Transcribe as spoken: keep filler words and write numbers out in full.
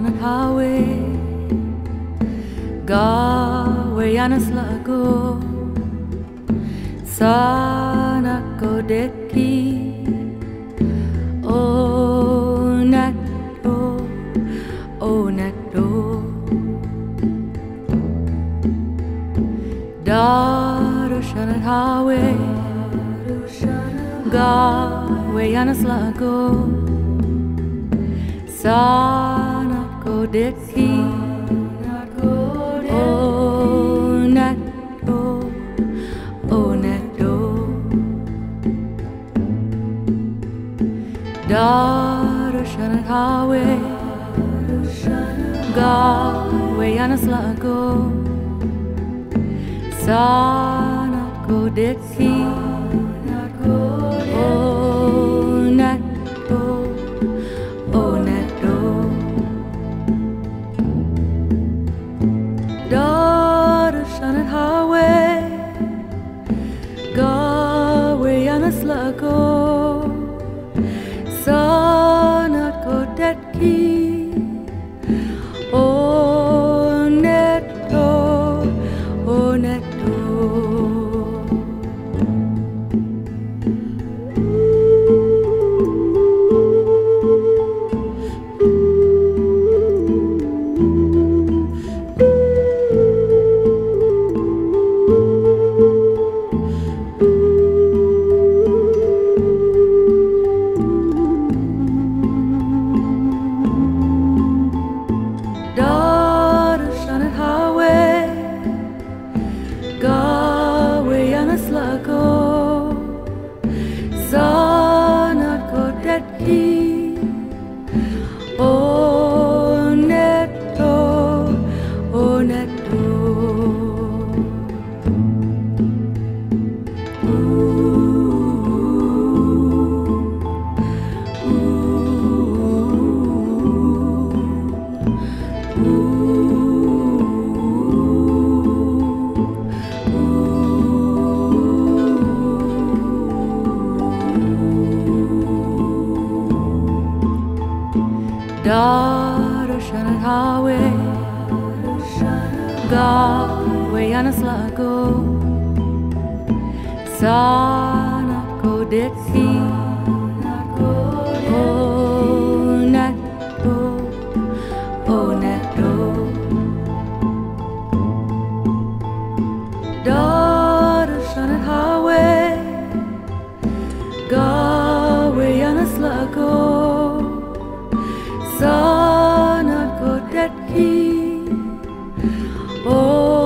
Shanat Hawe Gawe Yanaslago Sana Kodeki O Nato O Nato Daru Shanat Hawe Gawe Yanaslago Sana Kodeki O Nato O Nato Daru Shanat Hawe Gawe Yanaslago Sana Kodeki O Nato O Nato Daru Shanat Hawe Gawe Yanaslago Sana Kodeki O Nato O Nato Sana Kodeki O Nato O Nato Daru Shanat Hawe Gawe Yanaslago Sana Kodeki O Nato O Nato Daru Shanat Hawe Gawe Yanaslago Sana Kodeki O